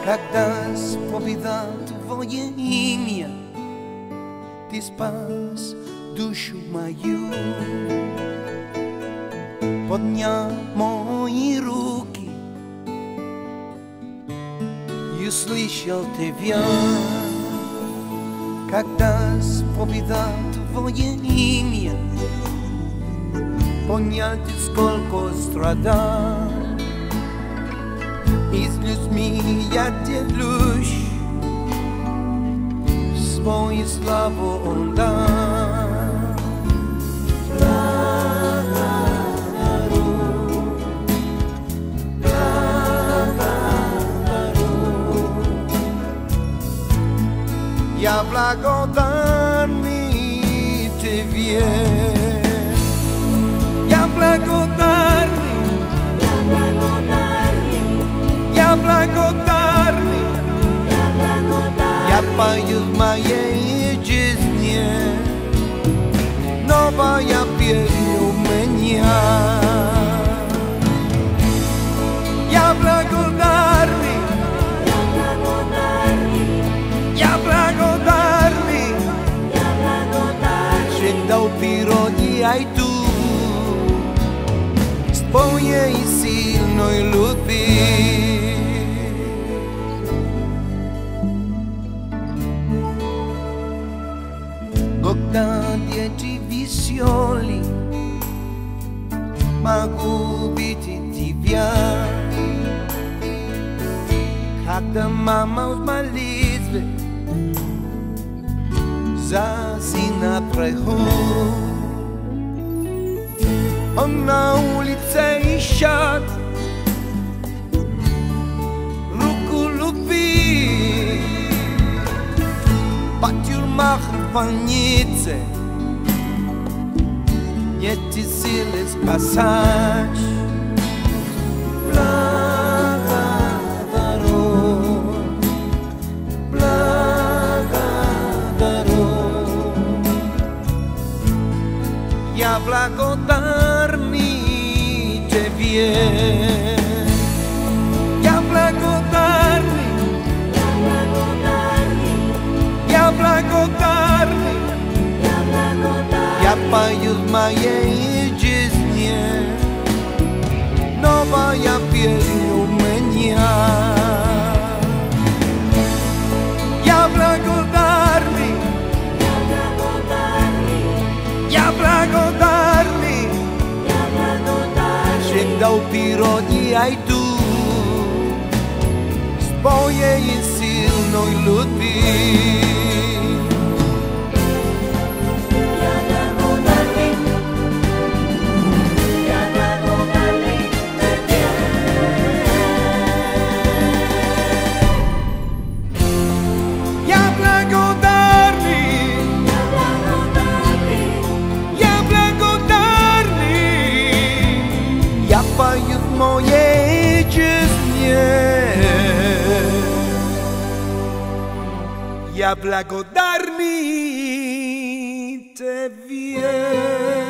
Когда споведал Твое имя, Ты спас душу мою, поднял мои руки и услышал Тебя. Когда споведал Твое имя, понял Ты, сколько страдал, и с людьми я делюсь, свою славу Он дал. Я благодарный Тебе, я благодарный, я благодарный, я пою в моей жизни новая песня у меня. Я благодарный, я благодарный, że dał природе айду с Твоей сильной любви. Когда дети веселые, могу видеть Тебя. Когда мама в молитве за сына проходит, он на улице ищет руку любви. По тюрьмах в больнице нет силы спасать. Я благодарный Тебе, я благодарный, я благодарный, я пою в моей жизни новая песня у меня. Я благодарный, я благодарный, że dał природе айду с Твоей сильной любви. Я пою в моей жизни, я благодарный Тебе.